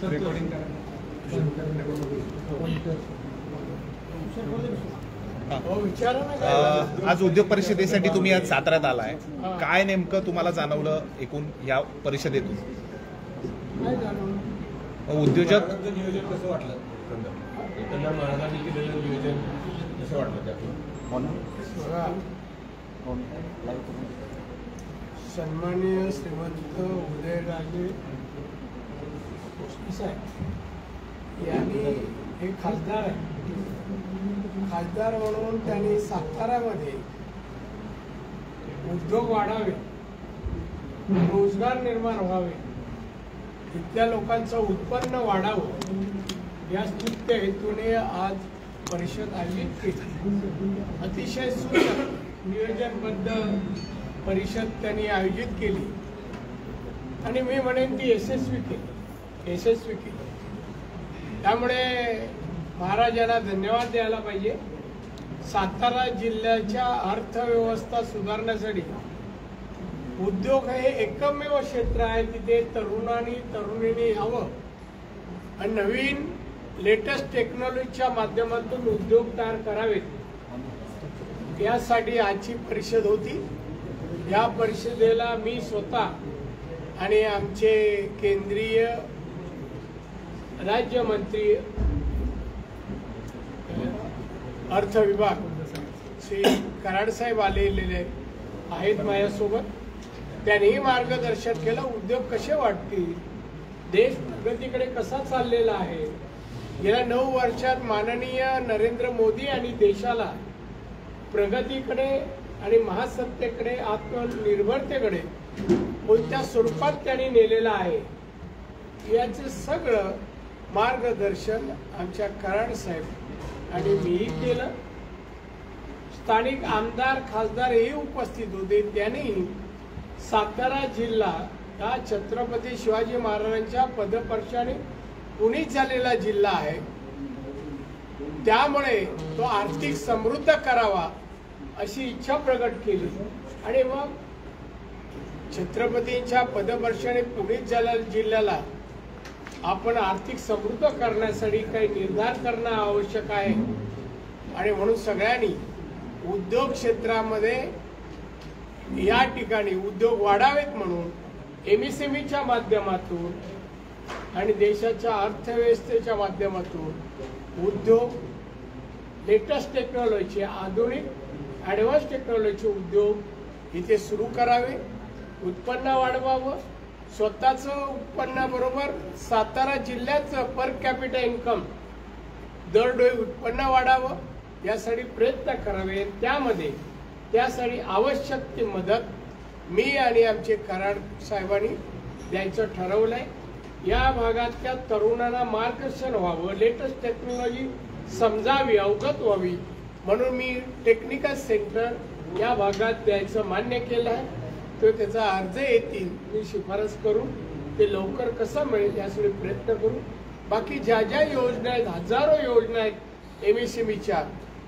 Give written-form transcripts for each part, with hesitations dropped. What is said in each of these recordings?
आज उद्योग परिषदेसाठी तुम्ही आज साताऱ्यात आलाय, काय नेमकं तुम्हाला जाणवलं एकूण या परिषदेतून? उद्योजक नियोजन कसं वाटलं? महाराजांनी केलेलं नियोजन कसं वाटलं त्यातून? सन्माननीय श्रीमंत उदयराजे साहेब यांनी हे खासदार आहे, खासदार म्हणून त्यांनी साताऱ्यामध्ये उद्योग वाढावे, रोजगार निर्माण व्हावे, इथल्या लोकांचं उत्पन्न वाढावं या स्तुत्य हेतूने आज परिषद आयोजित केली. अतिशय सुंदर नियोजनबद्ध परिषद त्यांनी आयोजित केली आणि मी म्हणेन ती यशस्वी केली. त्यामुळे महाराजांना धन्यवाद द्यायला पाहिजे. सातारा जिल्ह्याच्या अर्थव्यवस्था सुधारण्यासाठी उद्योग हे एकमेव क्षेत्र आहे तिथे तरुणींनी यावं आणि नवीन लेटेस्ट टेक्नॉलॉजीच्या माध्यमातून उद्योग तयार करावेत यासाठी आजची परिषद होती. या परिषदेला मी स्वतः आणि आमचे केंद्रीय राज्यमंत्री अर्थ विभाग श्री कराड साहेब आलेले आहेत माझ्यासोबत. त्यांनीही मार्गदर्शन केलं. उद्योग कसे वाढतील, देश प्रगतीकडे कसा चाललेला आहे. गेल्या 9 वर्षात माननीय नरेंद्र मोदी आणि देशाला प्रगतीकडे आणि महासत्तेकडे, आत्मनिर्भरतेकडे कोणत्या स्वरूपात त्यांनी नेलेलं आहे याचं सगळं मार्गदर्शन आमच्या कराड साहेब आणि मीही केलं. स्थानिक आमदार खासदार हेही उपस्थित होते. त्यांनी सातारा जिल्हा हा छत्रपती शिवाजी महाराजांच्या पदस्पर्शाने पुनीत झालेला जिल्हा आहे, त्यामुळे तो आर्थिक समृद्ध करावा अशी इच्छा प्रकट केली आणि मग छत्रपतींच्या पदस्पर्शाने पुनीत झालेल्या जिल्ह्याला आपण आर्थिक समृद्ध करण्यासाठी काही निर्धार करणं आवश्यक आहे आणि म्हणून सगळ्यांनी उद्योग क्षेत्रामध्ये या ठिकाणी उद्योग वाढावेत म्हणून एमएसएमईच्या माध्यमातून आणि देशाच्या अर्थव्यवस्थेच्या माध्यमातून उद्योग, लेटेस्ट टेक्नॉलॉजी, आधुनिक ॲडव्हान्स टेक्नॉलॉजी उद्योग इथे सुरू करावे, उत्पन्न वाढवावं. स्वतःचं उत्पन्नाबरोबर सातारा जिल्ह्याचं पर कॅपिटा इन्कम दरडोई उत्पन्न वाढावं यासाठी प्रयत्न करावे. त्यासाठी आवश्यक ती मदत मी आणि आमचे कराड साहेबांनी द्यायचं ठरवलंय. या भागातल्या तरुणांना मार्गदर्शन व्हावं, लेटेस्ट टेक्नॉलॉजी समजावी, अवगत व्हावी म्हणून मी टेक्निकल सेंटर या भागात द्यायचं मान्य केलं आहे. तो त्याचा अर्ज येतील मी शिफारस करून ते लवकर कसं मिळेल यासाठी प्रयत्न करू. बाकी ज्या योजना आहेत, हजारो योजना आहेत एमएसएमईच्या,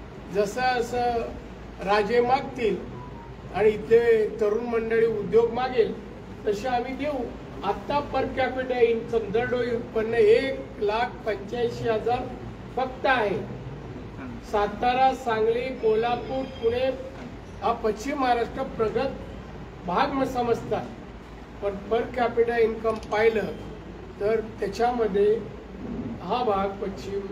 जसं राजे मागतील आणि इथले तरुण मंडळी उद्योग मागेल तसे आम्ही देऊ. आत्ता पर कॅपिटा इन्कम दरडोई उत्पन्न 1,85,000 फक्त आहे. सातारा, सांगली, कोल्हापूर, पुणे हा पश्चिम महाराष्ट्र प्रगत भाग समजतात, पण पर कॅपिटा इन्कम पाहिलं तर त्याच्यामध्ये हा भाग पश्चिम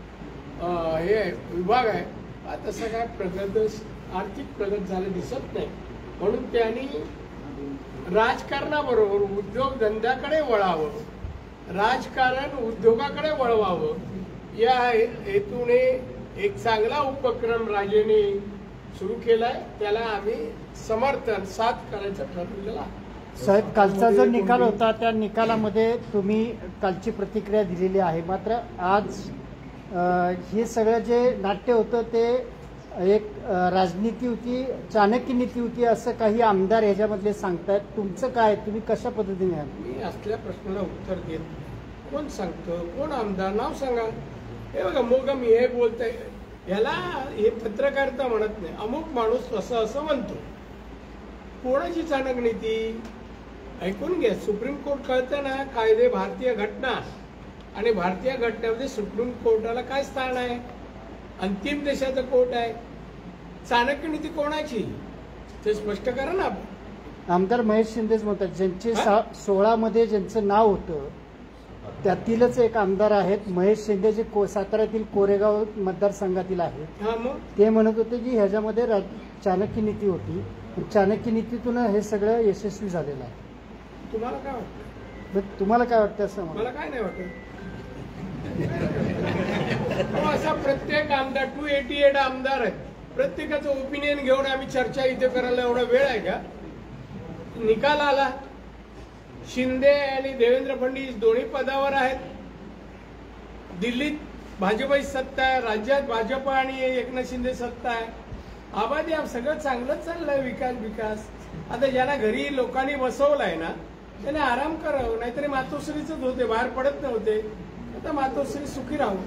हे विभाग आहे. तसं काय आर्थिक प्रगत झालं दिसत नाही. म्हणून त्यांनी राजकारणाबरोबर उद्योगधंद्याकडे वळावं, राजकारण उद्योगाकडे वळवावं या हेतूने एक चांगला उपक्रम राजेने सुरू केलाय. त्याला आम्ही समर्थन साथ करायचं ठरवलेलं आहे. साहेब, कालचा जो निकाल होता त्या निकालामध्ये तुम्ही कालची प्रतिक्रिया दिलेली आहे, मात्र आज हे सगळं जे नाट्य होतं ते एक राजनीती होती, चाणक्य नीती होती असं काही आमदार ह्याच्यामधले सांगतात. तुमचं काय, तुम्ही कशा पद्धतीने? मी असल्या प्रश्नाला उत्तर देत, कोण सांगतं, कोण आमदार, नाव सांगा. हे बघा, मग मी हे बोलतोय याला हे पत्रकारिता म्हणत नाही. अमुक माणूस असं म्हणतो. कोणाची चाणक्य नीती ऐकून घ्या. सुप्रीम कोर्ट कळतं ना, कायदे, भारतीय घटना आणि भारतीय घटनेमध्ये सुप्रीम कोर्टाला काय स्थान आहे? अंतिम देशाचं कोर्ट आहे. चाणक्य नीती कोणाची ते स्पष्ट करा ना. आमदार महेश शिंदेच म्हणतात, ज्यांचे 16 मध्ये ज्यांचं नाव होतं त्यातीलच एक आमदार आहेत महेश शिंदे, जे साताऱ्यातील कोरेगाव मतदारसंघातील आहेत. हा, मग ते म्हणत होते की ह्याच्यामध्ये चाणक्य नीती होती. चाणक्य नीतीतून हे सगळं यशस्वी झालेलं आहे. तुम्हाला काय वाटतं? मग तुम्हाला काय वाटतं असं मला काय नाही वाटत. असा प्रत्येक आमदार 288 आमदार आहेत, प्रत्येकाचं ओपिनियन घेऊन आम्ही चर्चा इथे करायला एवढा वेळ आहे का? निकाल आला, शिंदे आणि देवेंद्र फडणवीस दोन्ही पदावर आहेत. दिल्लीत भाजपची सत्ता आहे, राज्यात भाजप आणि एकनाथ शिंदे सत्ता आहे. आबादी सगळं चांगलंच चाललंय, विकास. आता ज्यांना घरी लोकांनी बसवलंय ना त्याने आराम करावं, नाहीतरी मातोश्रीच होते, बाहेर पडत नव्हते. आता मातोश्री सुखी राहू.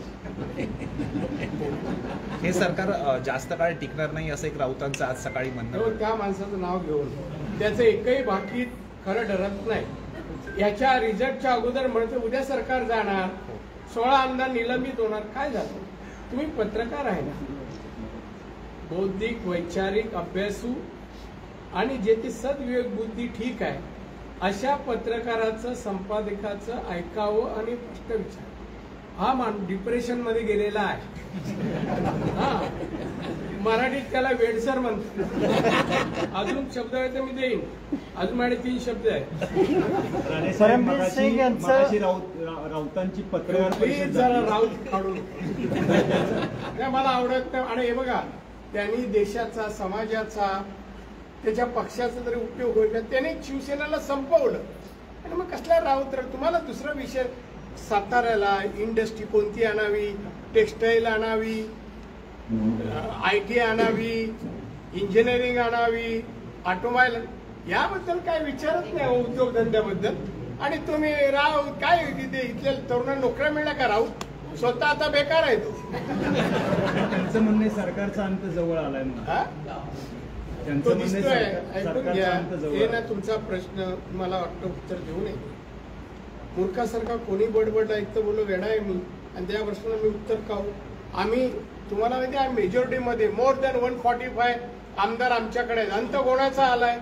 हे सरकार जास्त काळ टिकणार नाही असं एक राऊतांचं आज सकाळी म्हणणं. त्या माणसाचं नाव घेऊन त्याचं एकही बाकी खरं ठरत नाही. याच्या रिझल्टच्या अगोदर म्हणते उद्या सरकार जाणार, 16 आमदार निलंबित होणार. काय झालं? तुम्ही पत्रकार आहे ना, बौद्धिक वैचारिक अभ्यासू आणि जे ती सद्विवेक बुद्धी ठीक आहे अशा पत्रकाराचं संपादकाचं ऐकावं आणि प्रश्न विचार. हा डिप्रेशन मध्ये गेलेला आहे. हा, मराठीत त्याला वेडसर म्हणतात. अजून शब्द आहे तर मी देईन. अजून माझे 3 शब्द आहेत. परमबीर सिंग यांचं राऊतांची पत्रकार प्लीज जरा राऊत काढून मला आवडत नाही. आणि हे बघा, त्यांनी देशाचा, समाजाचा, त्याच्या पक्षाचा तरी उपयोग होईल का? त्याने शिवसेनेला संपवलं आणि मग कसला राऊत? तुम्हाला दुसरा विषय, साताऱ्याला इंडस्ट्री कोणती आणावी, टेक्सटाईल आणावी, IT आणावी, इंजिनिअरिंग आणावी, ऑटोमोबाईल, याबद्दल काय विचारत नाही उद्योगधंद्याबद्दल. आणि तुम्ही राऊत काय इथल्या तरुणांना नोकऱ्या मिळल्या का? राऊत स्वतः आता बेकार आहे. तो त्यांचं म्हणणे सरकारचा अंत जवळ आलाय. तो दिसतोय. ऐकून घ्या, हे ना तुमचा प्रश्न मला वाटतं उत्तर देऊ नये. मूर्खासारखा कोणी बडबड ऐकतं बोलू वेडा आहे मी, आणि त्या प्रश्नाला मी उत्तर काऊ. आम्ही तुम्हाला माहिती आहे मेजॉरिटीमध्ये मोर दॅन 145 आमदार आमच्याकडे आहेत. अंत कोणाचा आलाय?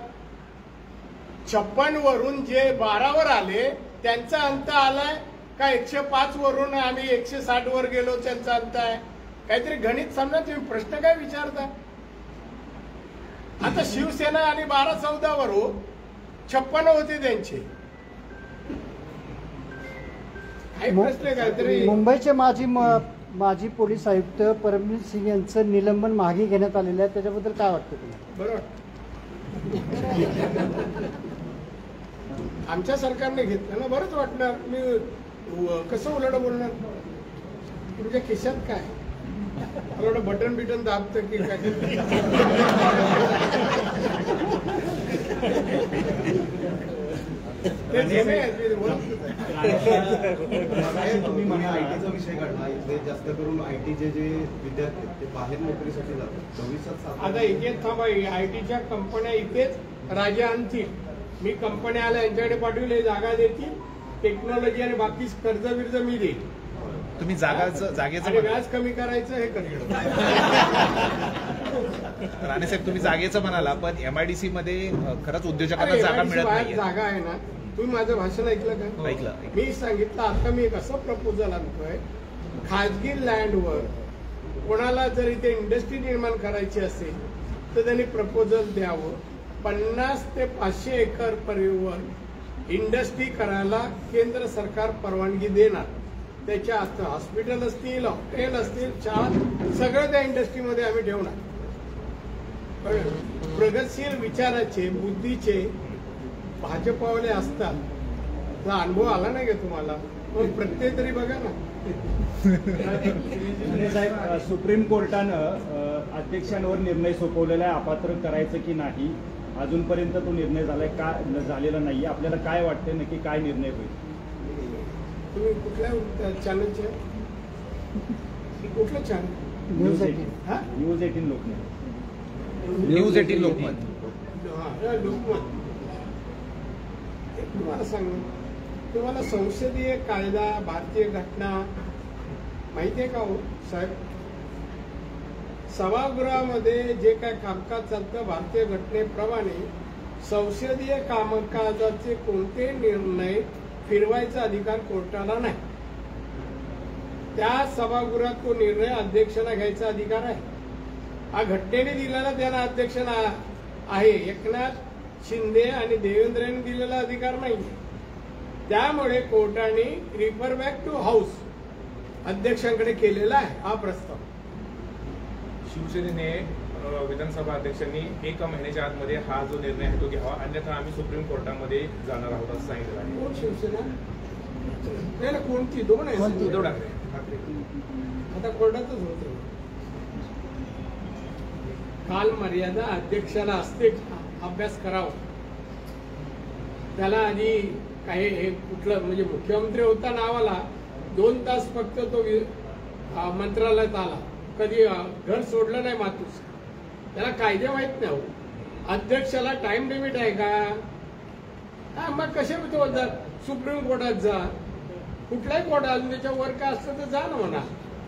56 वरून जे 12 वर आले त्यांचा अंत आलाय का? 105 वरून आम्ही 160 वर गेलो त्यांचा अंत आहे? काहीतरी गणित समजा. तुम्ही प्रश्न काय विचारता? आता शिवसेना आणि 12-14 वर 56 होते त्यांचे. काही प्रश्न काहीतरी. मुंबईचे माजी पोलीस आयुक्त परमबीर सिंग यांचं निलंबन मागे घेण्यात आलेलं आहे, त्याच्याबद्दल काय वाटतं तुम्हाला? बरोबर, आमच्या सरकारने घेतलं ना, बरंच वाटणार. मी कसं उलट बोलणार? तुमच्या खिशात काय एवढं बटन बिटन दाबतं की काय? तुम्ही म्हणा आयटीचा विषय काढला, इथे जास्त करून आयटीचे जे विद्यार्थी ते बाहेर नोकरीसाठी जातात भविष्यात. आता इथेच थांबा, आयटीच्या कंपन्या इथेच राजा आणतील. मी कंपन्या आल्या यांच्याकडे पाठवले, जागा देतील, टेक्नॉलॉजी आणि बाकी कर्ज बिर्ज मी देईल. तुम्ही जागेचं व्याज कमी करायचं हे करेल. राणेसाहेब तुम्ही जागेचं म्हणाला, पण MIDC मध्ये खरंच उद्योजकांना जागा मिळत नाही. जागा आहे ना. तुम्ही माझं भाषण ऐकलं का? ऐकलं. मी सांगितलं आता मी एक असं प्रपोजल आणतोय, खाजगी लँडवर कोणाला जर इथे इंडस्ट्री निर्माण करायची असेल तर त्यांनी प्रपोजल द्यावं. 50 ते 500 एकर परिवर इंडस्ट्री करायला केंद्र सरकार परवानगी देणार. त्याच्या हॉस्पिटल असतील, हॉटेल असतील, शाळा, सगळं त्या इंडस्ट्रीमध्ये आम्ही ठेवणार. प्रगतशील विचाराचे, बुद्धीचे भाजपवाले असतात. तर अनुभव आला नाही का तुम्हाला? मग प्रत्येक तरी बघा ना. साहेब, सुप्रीम कोर्टानं अध्यक्षांवर निर्णय सोपवलेला आहे अपात्र करायचं की नाही. अजूनपर्यंत तो निर्णय झालाय का? झालेला नाहीये. आपल्याला काय वाटतं नक्की काय निर्णय होईल? तुम्ही कुठल्या चॅनलचे? कुठलं channel? News 18. News 18 Lokmat. News 18 Lokmat. Lokmat. तुम्हाला सांगू, तुम्हाला संसदीय कायदा भारतीय घटना माहिती आहे का हो साहेब? सभागृहामध्ये जे काय कामकाज चालतं भारतीय घटनेप्रमाणे संसदीय कामकाजाचे कोणते निर्णय फिरवायचा अधिकार कोर्टाला नाही. त्या सभागृहात तो निर्णय अध्यक्षांना घ्यायचा अधिकार आहे. हा घटनेने दिलेला त्यांना अध्यक्षांना आहे. एकनाथ शिंदे आणि देवेंद्र यांनी दिलेला अधिकार नाही. त्यामुळे कोर्टाने रिफर बॅक टू हाऊस अध्यक्षांकडे केलेला आहे हा प्रस्ताव. शिवसेनेने विधानसभा अध्यक्षांनी 1 महिन्याच्या आतमध्ये हा जो निर्णय आहे तो घ्यावा, अन्यथा आम्ही सुप्रीम कोर्टामध्ये जाणार आहोत असं सांगितलं आहे. कोण शिवसेना? नाही ना, कोणती? दोन आहे. उद्धव ठाकरे. आता कोर्टातच होत. काल मर्यादा अध्यक्षाला असते. अभ्यास करावा. त्याला आधी काही हे कुठलं म्हणजे मुख्यमंत्री होता नावाला 2 तास फक्त तो मंत्रालयात आला. कधी घर सोडलं नाही मातूस. त्याला कायदे माहित नाही. अध्यक्षाला टाइम लिमिट आहे का? मग कसे तो सुप्रीम कोर्टात जा, कुठल्याही कोर्टात अजून त्याच्या वर काय असतं तर जा ना म्हणा.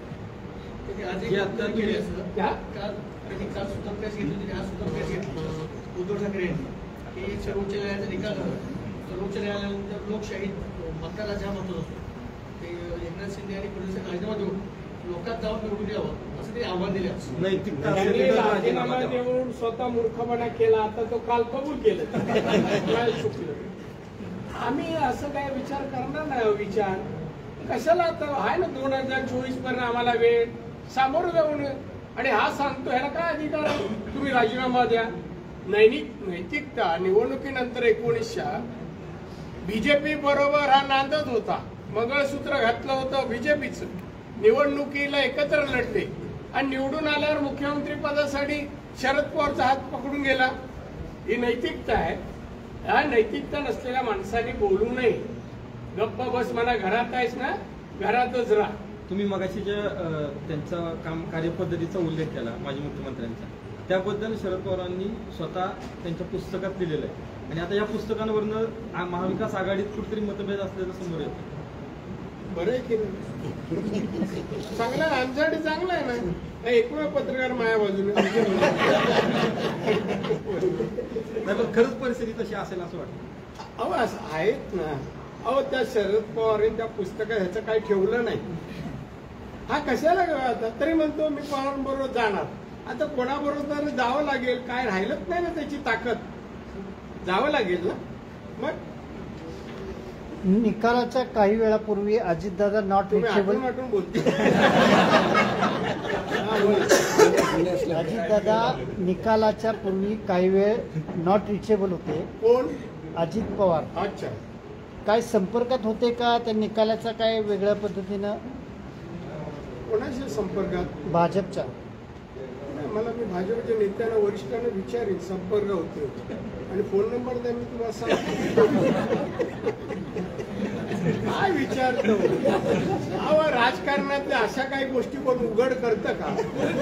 उद्धव ठाकरे यांनी सर्वोच्च न्यायालयाचा निकाल सर्वोच्च न्यायालयानंतर लोकशाही मतदाराला ज्या मत असतो ते एकनाथ शिंदे यांनी पोलिसांना राजीनामा देऊन लोकात जाऊन निवडून यावं असं ते आव्हान दिले. त्यांनी राजीनामा देऊन स्वतः मूर्खपणा केला. आता तो काल कबूल केलं. चुकलं. आम्ही असं काय विचार करणार नाही. विचार कशाला? आता आहे ना 2024 पर्यंत आम्हाला वेळ सामोरं जाऊन. आणि हा सांगतो ह्याला काय अधिकार आहे? तुम्ही राजीनामा द्या. नैतिकता निवडणुकीनंतर 1900 बीजेपी बरोबर हा नांदत होता. मंगळसूत्र घातलं होतं बीजेपीचं. निवडणुकीला एकत्र लढले आणि निवडून आल्यावर मुख्यमंत्री पदासाठी शरद पवारचा हात पकडून गेला. ही नैतिकता आहे. या नैतिकता नसलेल्या माणसाने बोलू नये. गप्पा बस. मला घरात आहेस ना, घरातच राहा. तुम्ही मगाशी ज्या त्यांचा कार्यपद्धतीचा उल्लेख केला माजी मुख्यमंत्र्यांचा, त्याबद्दल शरद पवारांनी स्वतः त्यांच्या पुस्तकात लिहिलेलं आहे. आणि आता या पुस्तकांवरनं महाविकास आघाडीत कुठेतरी मतभेद असल्याचं समोर येतं. बरं आहे की चांगलं आहे. आमच्यासाठी चांगलं आहे ना. एकमेव पत्रकार माझ्या बाजूने. खरंच परिस्थिती तशी असेल असं वाटतं. अहो असं आहेत ना. अहो त्या शरद पवार त्या पुस्तकात ह्याचं काही ठेवलं नाही. हा कशाला आता तरी म्हणतो मी पवारांबरोबर जाणार. आता कोणाबरोबर जावं लागेल? काय राहिलंच नाही ना त्याची ताकद. जावं लागेल ना. मग निकालाच्या काही वेळापूर्वी अजितदादा नॉट रिचेबल अजितदादा निकालाच्या पूर्वी काही वेळ नॉट रिचेबल होते. कोण? अजित पवार. अच्छा. काय संपर्कात होते का? त्या निकालाचा काय वेगळ्या पद्धतीनं? कोणाच्या संपर्कात? भाजपच्या. मला मी भाजपच्या नेत्यांना वरिष्ठांना विचारीन संपर्क होते आणि फोन नंबर द्या. मी तुम्हाला सांगतो. काय विचारतो? अहो राजकारणातल्या अशा काही गोष्टी कोण उघड करतं का?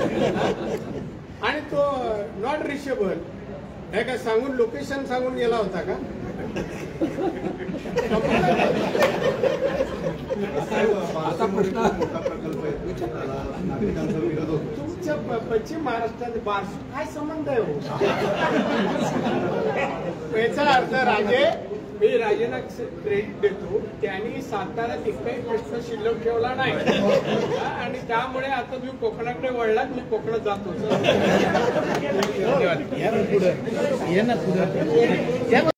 आणि तो नॉट रिचेबल हे काय सांगून लोकेशन सांगून गेला होता का? आता प्रश्न मोठा प्रकल्प आहे त्याला नागरिकांचा विरोध होतो. तुमच्या पश्चिम महाराष्ट्रात बारसू काय संबंध आहे? याचा अर्थ राजे मी राजेंना क्रेडिट देतो. त्यांनी सातारा तितकाही प्रश्न शिल्लक ठेवला नाही आणि त्यामुळे आता तुम्ही कोकणाकडे वळलात. मी कोकणात जातो.